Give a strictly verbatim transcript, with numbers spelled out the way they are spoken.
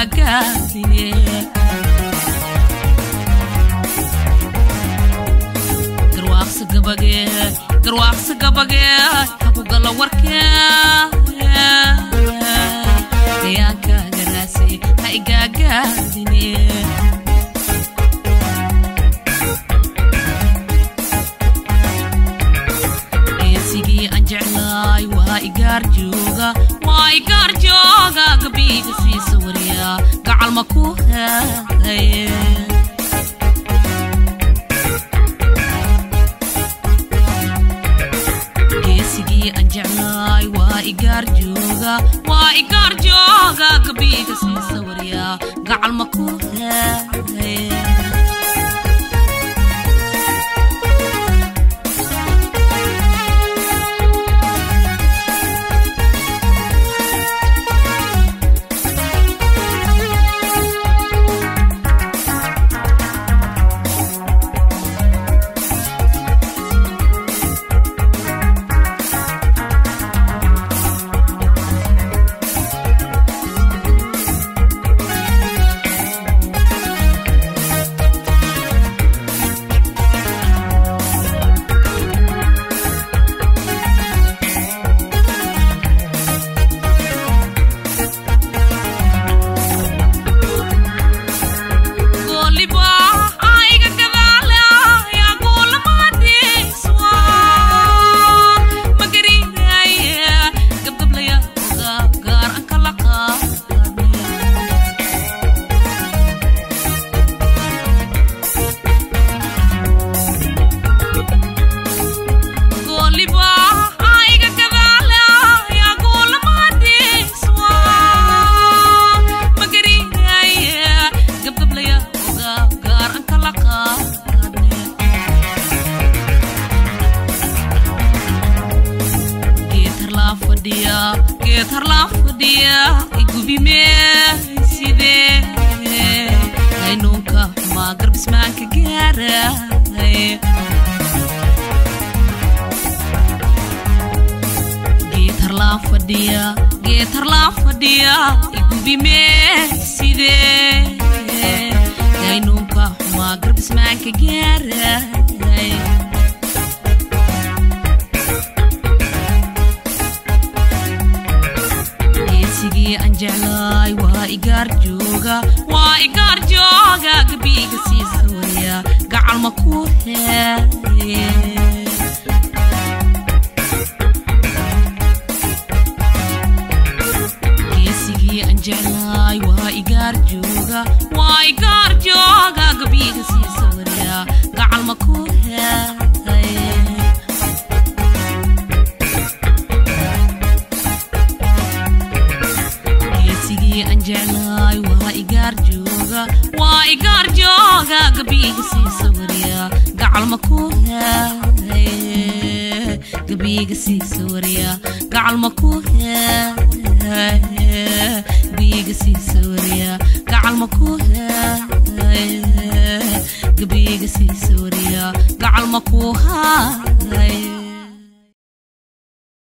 igagagine garwaaqs gabage garwaaqs gabage haku gala warka deegaanka garasi ha igagagine anjeclay waa igaar jooga waa igaar jooga gabiga sii sawriya gacal ma ku haye geesigii anjeclay waa igaar jooga waa igaar jooga gabiga sii sawriya gacal ma ku haye get her laugh dia igubi me side ay nunca ma garbis man ka gaara get her laugh dia get her laugh dia igubi me side ay nunca ma garbis man ka gaara anjeclay waa igaar jooga waa igaar jooga gabiga sii sawriya gacal ma ku haye geesigii anjeclay waa igaar jooga waa igaar jooga gabiga sii sawriya gacal ma ku haye anjeclay waa igaar jooga waa igaar jooga gabiga sii sawriya gacal ma ku haye gabiga sii sawriya gacal ma ku haye gabiga sii sawriya gacal ma ku haye gabiga sii sawriya gacal ma ku haye